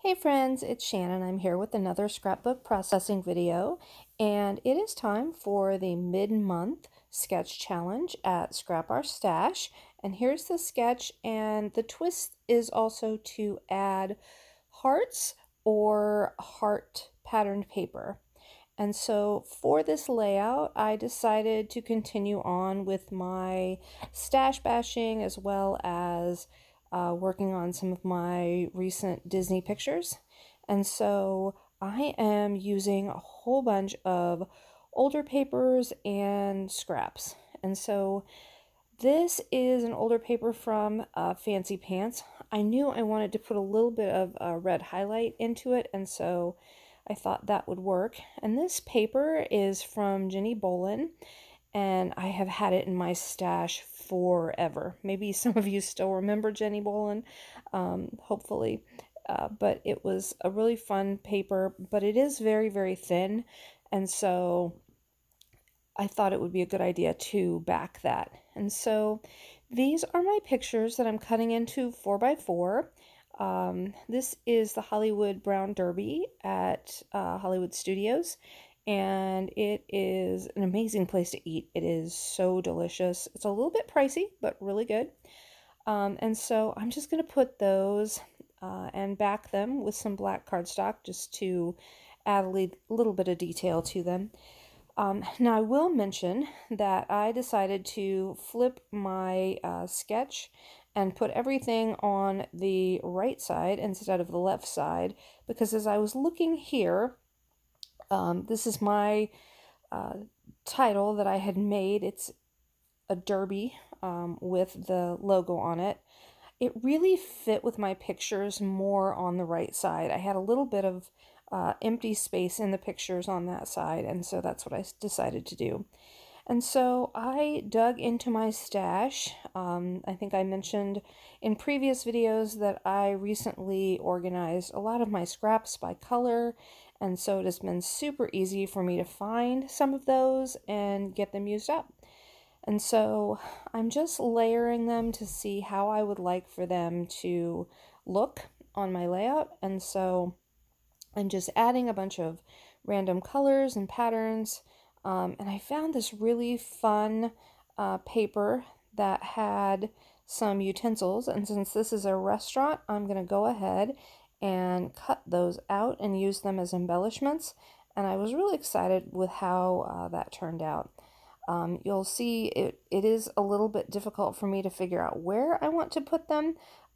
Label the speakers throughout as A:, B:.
A: Hey friends, it's Shannon. I'm here with another scrapbook processing video, and it is time for the mid-month sketch challenge at Scrap Our Stash. And here's the sketch, and the twist is also to add hearts or heart patterned paper. And so for this layout, I decided to continue on with my stash bashing as well as working on some of my recent Disney pictures. And so I am using a whole bunch of older papers and scraps. And so this is an older paper from Fancy Pants. I knew I wanted to put a little bit of red highlight into it, and so I thought that would work. And this paper is from Jenny Bolin, and I have had it in my stash forever. Maybe some of you still remember Jenny Bolin, hopefully. But it was a really fun paper, but it is very, very thin, and so I thought it would be a good idea to back that. And so these are my pictures that I'm cutting into 4x4. This is the Hollywood Brown Derby at Hollywood Studios, and it is an amazing place to eat. It is so delicious. It's a little bit pricey, but really good. And so I'm just going to put those and back them with some black cardstock just to add a little bit of detail to them. Now I will mention that I decided to flip my sketch and put everything on the right side instead of the left side, because as I was looking here, this is my title that I had made. It's a derby with the logo on it. It really fit with my pictures more on the right side. I had a little bit of empty space in the pictures on that side, and so that's what I decided to do. And so I dug into my stash. I think I mentioned in previous videos that I recently organized a lot of my scraps by color, and so it has been super easy for me to find some of those and get them used up. And so I'm just layering them to see how I would like for them to look on my layout. And so I'm just adding a bunch of random colors and patterns. And I found this really fun paper that had some utensils. And since this is a restaurant, I'm going to go ahead and cut those out and use them as embellishments. And I was really excited with how that turned out. You'll see it is a little bit difficult for me to figure out where I want to put them,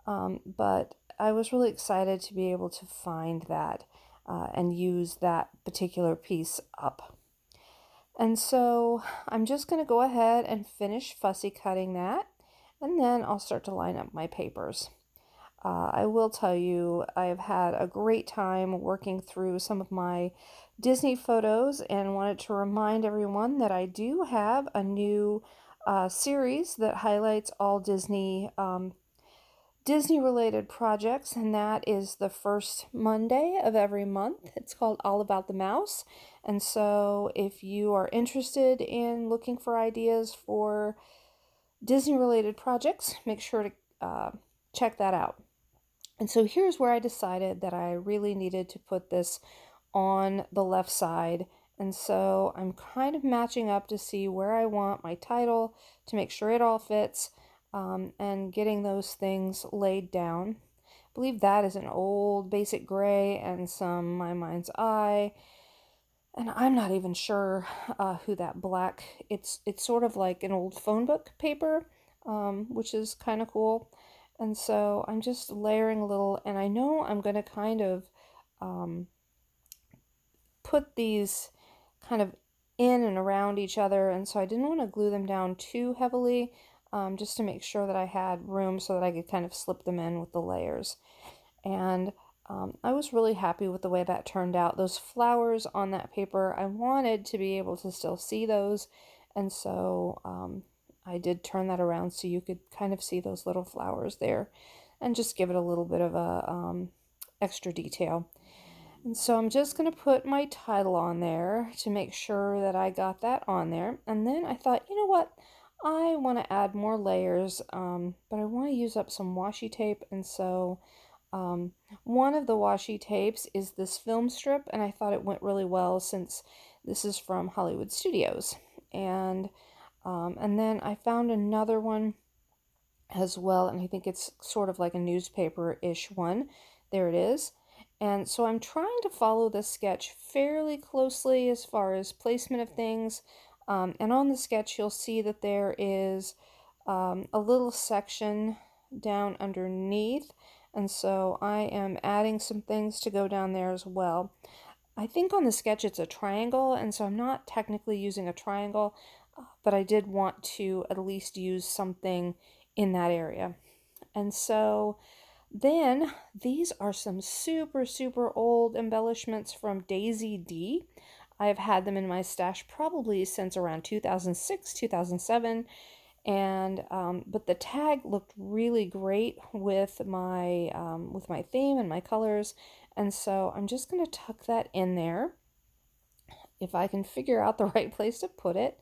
A: but I was really excited to be able to find that and use that particular piece up. And so I'm just going to go ahead and finish fussy cutting that, and then I'll start to line up my papers. I will tell you, I have had a great time working through some of my Disney photos and wanted to remind everyone that I do have a new series that highlights all Disney Disney-related projects, and that is the first Monday of every month. It's called All About the Mouse. And so if you are interested in looking for ideas for Disney-related projects, make sure to check that out. And so here's where I decided that I really needed to put this on the left side. And so I'm kind of matching up to see where I want my title to make sure it all fits, and getting those things laid down. I believe that is an old basic gray and some My Mind's Eye. And I'm not even sure who that black, it's sort of like an old phone book paper, which is kind of cool. And so I'm just layering a little, and I know I'm going to kind of put these kind of in and around each other, and so I didn't want to glue them down too heavily, just to make sure that I had room so that I could kind of slip them in with the layers. And I was really happy with the way that turned out. Those flowers on that paper, I wanted to be able to still see those, and so I did turn that around so you could kind of see those little flowers there and just give it a little bit of a extra detail. And so I'm just going to put my title on there to make sure that I got that on there. And then I thought, you know what? I want to add more layers, but I want to use up some washi tape, and so Um, one of the washi tapes is this film strip, and I thought it went really well since this is from Hollywood Studios. And then I found another one as well, and I think it's sort of like a newspaper-ish one. There it is. And so I'm trying to follow this sketch fairly closely as far as placement of things. And on the sketch, you'll see that there is a little section down underneath. And so I am adding some things to go down there as well. I think on the sketch it's a triangle, and so I'm not technically using a triangle, but I did want to at least use something in that area. And so then these are some super, super old embellishments from Daisy D. I've had them in my stash probably since around 2006, 2007, and but the tag looked really great with my theme and my colors, and so I'm just going to tuck that in there if I can figure out the right place to put it.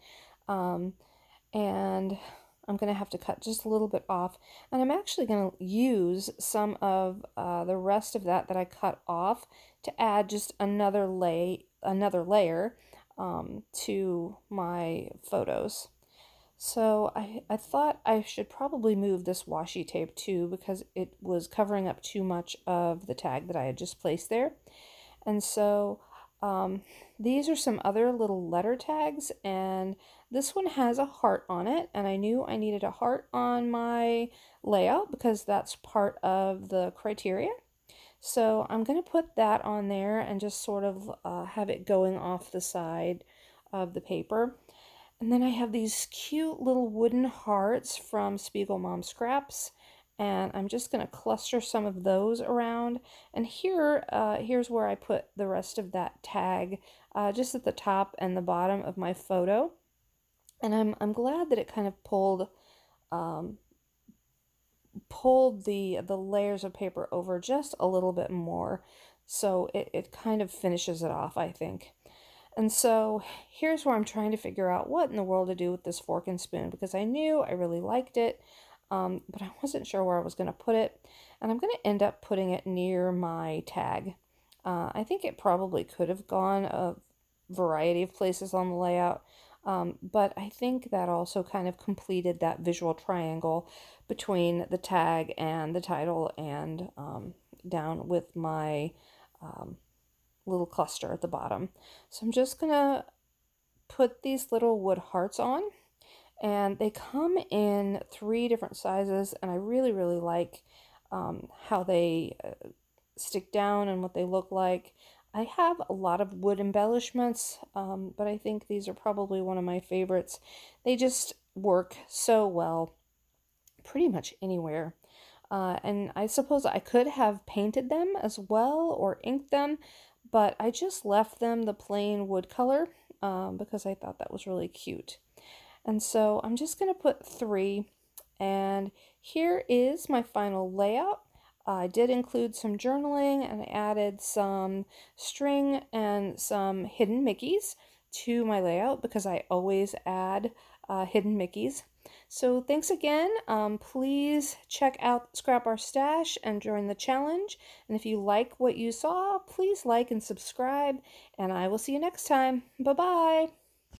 A: And I'm going to have to cut just a little bit off, and I'm actually going to use some of the rest of that I cut off to add just another layer to my photos. So I thought I should probably move this washi tape too, because it was covering up too much of the tag that I had just placed there. And so these are some other little letter tags, and this one has a heart on it, and I knew I needed a heart on my layout because that's part of the criteria. So I'm going to put that on there and just sort of have it going off the side of the paper. And then I have these cute little wooden hearts from Spiegel Mom Scraps, and I'm just going to cluster some of those around. And here's where I put the rest of that tag, just at the top and the bottom of my photo. And I'm glad that it kind of pulled the layers of paper over just a little bit more, so it kind of finishes it off, I think. And so here's where I'm trying to figure out what in the world to do with this fork and spoon, because I knew I really liked it, but I wasn't sure where I was going to put it. And I'm going to end up putting it near my tag. I think it probably could have gone a variety of places on the layout, but I think that also kind of completed that visual triangle between the tag and the title and down with my little cluster at the bottom. So I'm just gonna put these little wood hearts on, and they come in 3 different sizes, and I really, really like how they stick down and what they look like. I have a lot of wood embellishments, but I think these are probably one of my favorites. They just work so well pretty much anywhere. And I suppose I could have painted them as well or inked them, but I just left them the plain wood color because I thought that was really cute. And so I'm just going to put 3, and here is my final layout. I did include some journaling, and I added some string and some hidden Mickeys to my layout because I always add hidden Mickeys. So thanks again. Please check out Scrap Our Stash and join the challenge. And if you like what you saw, please like and subscribe, and I will see you next time. Bye-bye.